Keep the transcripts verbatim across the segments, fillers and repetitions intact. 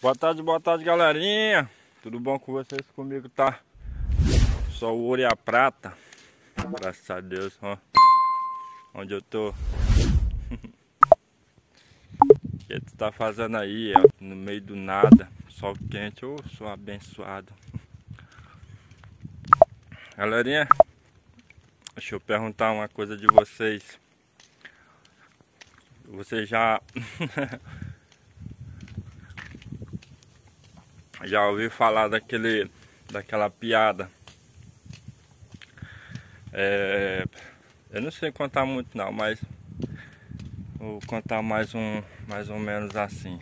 Boa tarde, boa tarde, galerinha. Tudo bom com vocês? Comigo tá só o ouro e a prata. Graças a Deus, ó. Onde eu tô. O que tu tá fazendo aí, ó? No meio do nada. Sol quente, ô, sou abençoado. Galerinha, deixa eu perguntar uma coisa de vocês. Você já já ouviu falar daquele daquela piada? É, eu não sei contar muito não, mas vou contar mais um mais ou menos assim.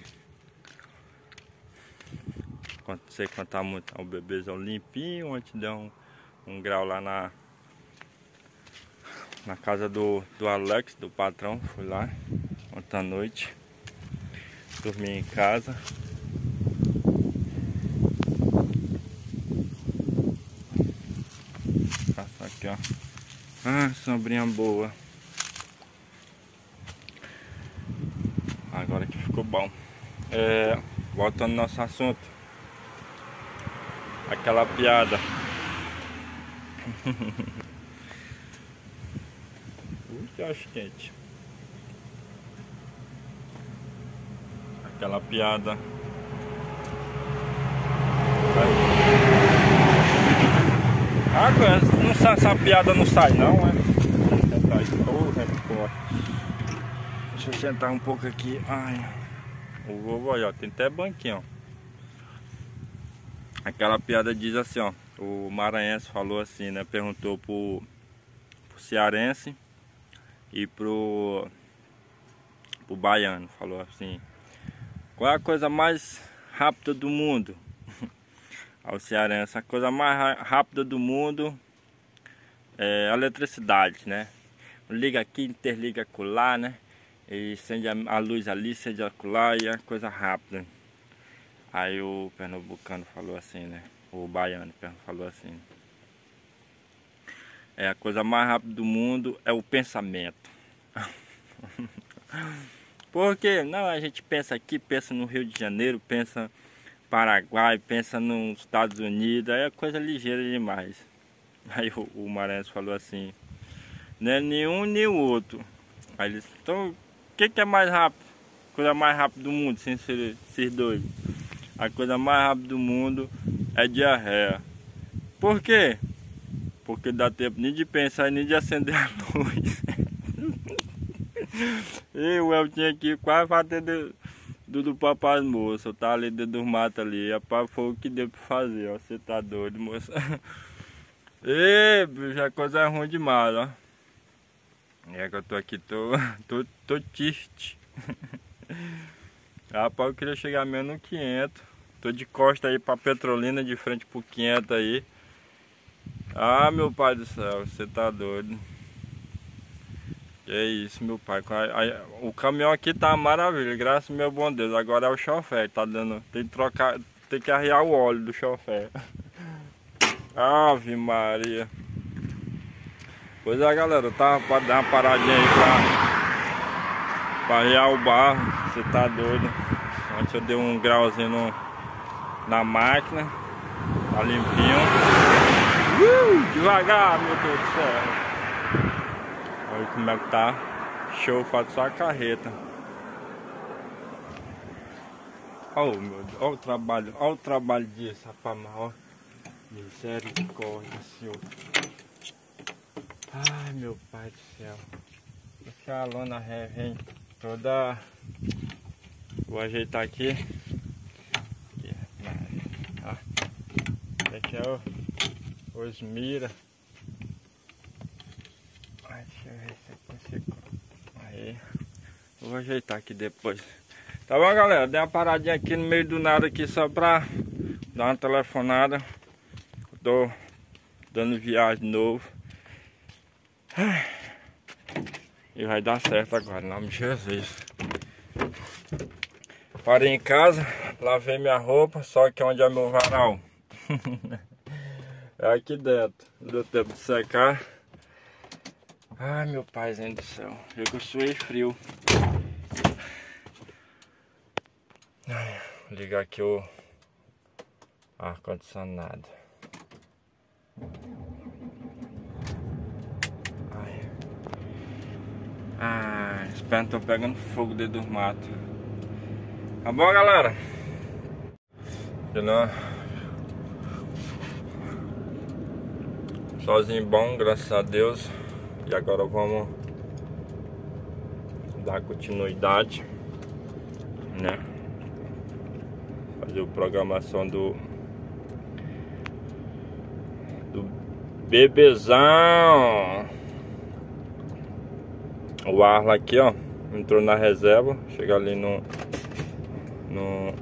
Não sei contar muito. O bebezão limpinho, ontem deu um, um grau lá na na casa do, do Alex, do patrão. Fui lá ontem à noite, dormi em casa. Passar aqui, ó. Ah, sombrinha boa. Agora que ficou bom. É, voltando ao nosso assunto. Aquela piada. Ui, que acho quente. Aquela piada. Ah, não sai, essa piada não sai não, é? Deixa eu sentar aí. Oh, deixa eu sentar um pouco aqui. Ai. O vovô, ó, tem até banquinho, ó. Aquela piada diz assim, ó. O maranhense falou assim, né? Perguntou pro, pro cearense e pro, pro baiano. Falou assim: qual é a coisa mais rápida do mundo? Ao cearense, a coisa mais rápida do mundo é a eletricidade, né? Liga aqui, interliga acolá, né? E acende a luz ali, acende acolá, e é coisa rápida. Aí o pernambucano falou assim, né? O baiano falou assim: é, a coisa mais rápida do mundo é o pensamento. Porque não, a gente pensa aqui, pensa no Rio de Janeiro, pensa Paraguai, pensa nos Estados Unidos, aí é coisa ligeira demais. Aí o, o maranhense falou assim: não é nenhum nem o outro. Aí ele disse: então o que, que é mais rápido? A coisa mais rápida do mundo, sem ser esses dois. A coisa mais rápida do mundo é diarreia. Por quê? Porque dá tempo nem de pensar nem de acender a luz. E o El tinha aqui quase batendo do, do papai moço. Eu tava ali dentro dos matos ali. Rapaz, foi o que deu pra fazer, ó. Você tá doido, moça. Ê, bicho, a coisa é ruim demais, ó. É que eu tô aqui, tô, tô, tô triste. Rapaz, eu queria chegar mesmo no quinhentos. Tô de costa aí pra Petrolina, de frente pro quinhentos aí. Ah, meu pai do céu, você tá doido. É isso, meu pai. O caminhão aqui tá maravilha, graças ao meu bom Deus. Agora é o chofer, tá dando. Tem que trocar, tem que arriar o óleo do chofer. Ave Maria. Pois é, galera, eu tava pra dar uma paradinha aí pra, pra arriar o barro. Você tá doido. Antes eu dei um grauzinho no, na máquina. Tá limpinho. Uh, devagar, meu Deus do céu. Olha como é que tá. Show, faz só a carreta. Olha, meu Deus, olha o trabalho, olha o trabalho disso, rapaz, ó. Misericórdia, Senhor. Ai, meu pai do céu. Deixa a lona vem toda. Vou ajeitar aqui. Aqui, ó. Aqui é o Osmira. Deixa eu ver se eu consigo. Aí. Eu vou ajeitar aqui depois. Tá bom, galera? Dei uma paradinha aqui no meio do nada aqui só pra dar uma telefonada. Tô dando viagem de novo. E vai dar certo agora, em nome de Jesus. Parei em casa, lavei minha roupa, só que onde é meu varal? É aqui dentro. Não deu tempo de secar. Ai, meu paizinho do céu. Eu que eu suei frio. Ai. ligar aqui o ar-condicionado. Ai. Ah, os pés estão pegando fogo dentro do mato. Tá bom, galera? Não. Sozinho bom, graças a Deus. E agora vamos dar continuidade, né? Fazer a programação do do bebezão. O Arla aqui, ó, entrou na reserva. Chega ali no no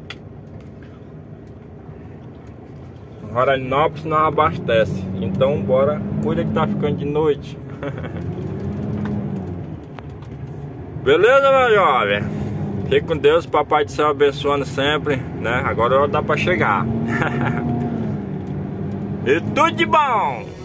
Rorainópolis, não abastece. Então bora, cuida que tá ficando de noite. Beleza, meu jovem? Fique com Deus, papai do céu abençoando sempre, né? Agora dá pra chegar. E tudo de bom!